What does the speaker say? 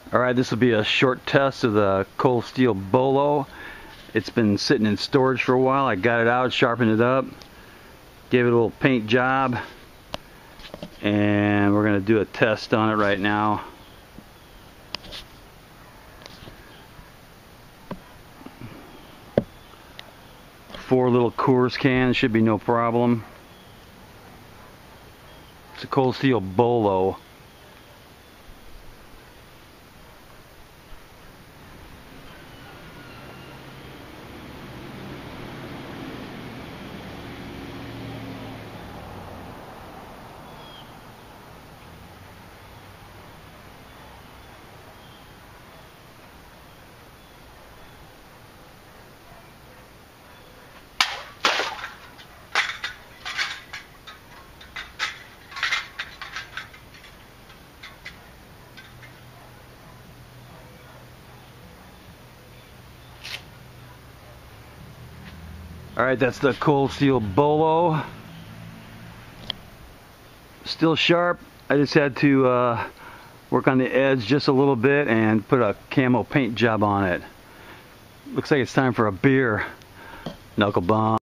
Alright, this will be a short test of the cold steel Bolo. It's been sitting in storage for a while. I got it out, sharpened it up, gave it a little paint job, and we're going to do a test on it right now. Four little Coors cans, should be no problem. It's a cold steel Bolo. Alright, that's the cold steel Bolo. Still sharp. I just had to work on the edge just a little bit and put a camo paint job on it. Looks like it's time for a beer. Knuckle bomb.